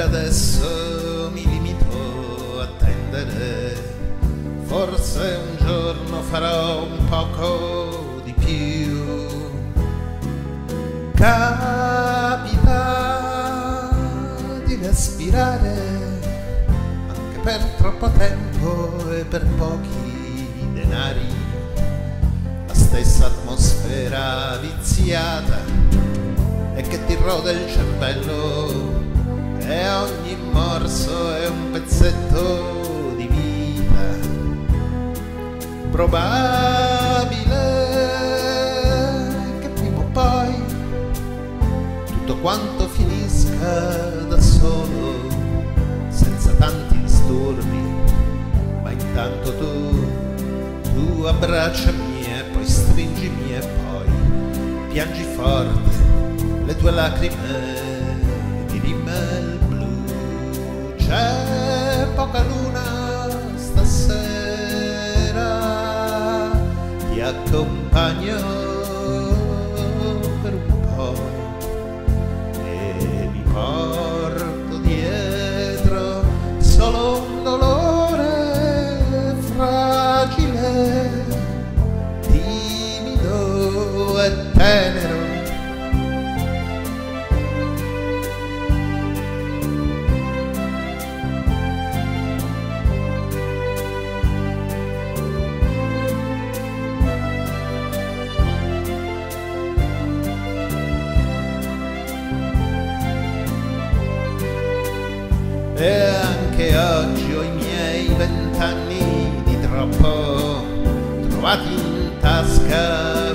adesso mi limito a attendere. Forse un giorno farò un poco di più. Capita di respirare anche per troppo tempo e per pochi denari la stessa atmosfera viziata e che ti rode il cervello, e ogni morso è un pezzetto di vita. Probabile che prima o poi tutto quanto finisca da solo, senza tanti disturbi, ma intanto tu abbracciami e poi stringimi e poi piangi forte le tue lacrime di rimel blu. C'è poca luna stasera, ti accompagno per un po' e mi porto dietro solo un dolore fragile, timido e tenero. E anche oggi ho i miei 20 anni di troppo trovati in tasca